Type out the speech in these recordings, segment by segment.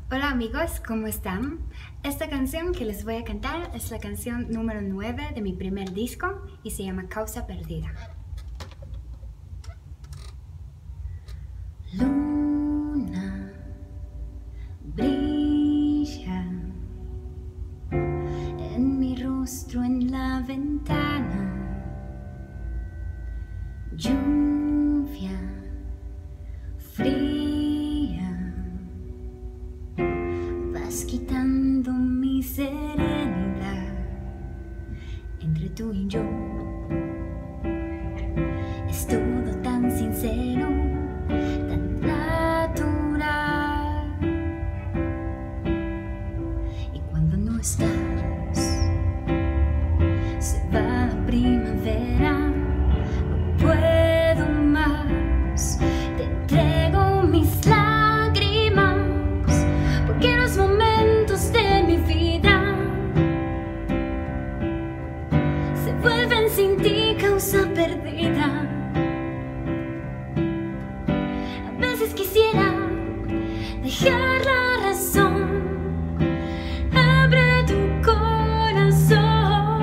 Hola amigos, ¿cómo están? Esta canción que les voy a cantar es la canción número 9 de mi primer disco y se llama CAUSA Perdida. Luna brilla en mi rostro en la ventana. Lluvia fría, vas quitando mi serenidad. Entre tú y yo es todo tan sincero, tan natural. Y cuando no estás, se va la primavera. No puedo más, te entrego mis lágrimas, porque los momentos de mi vida se vuelven sin ti causa perdida. A veces quisiera dejar la razón. Abre tu corazón.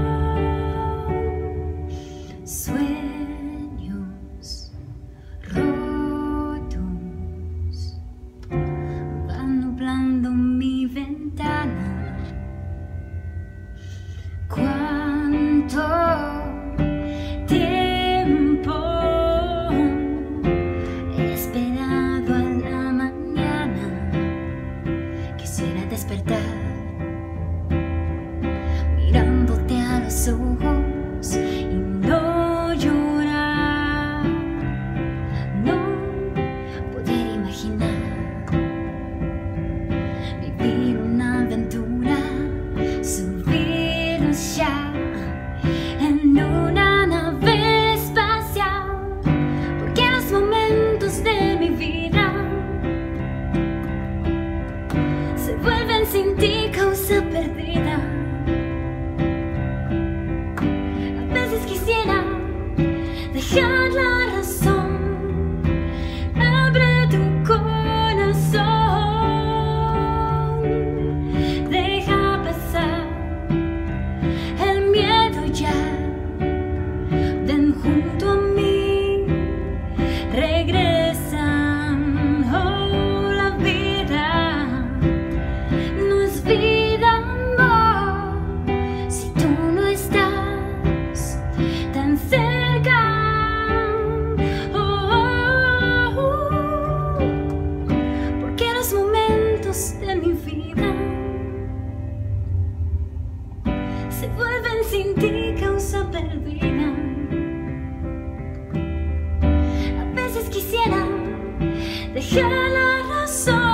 Sueños rotos van nublando mi ventana. ¿Cuánto tiempo he esperado a la mañana? Quisiera despertar mirándote a los ojos y no llorar, no poder imaginar vivir una aventura, subirnos ya en una nave espacial, porque los momentos de mi vida se vuelven sin ti causa perdida. A veces quisiera dejar la razón. Abre tu corazón, deja pasar el miedo ya. Ven junto a mí, regresan. Oh, la vida no es vida, amor, si tú no estás tan cerca. Porque los momentos de mi vida se vuelven sin ti causa perdida. A veces quisiera dejar la razón.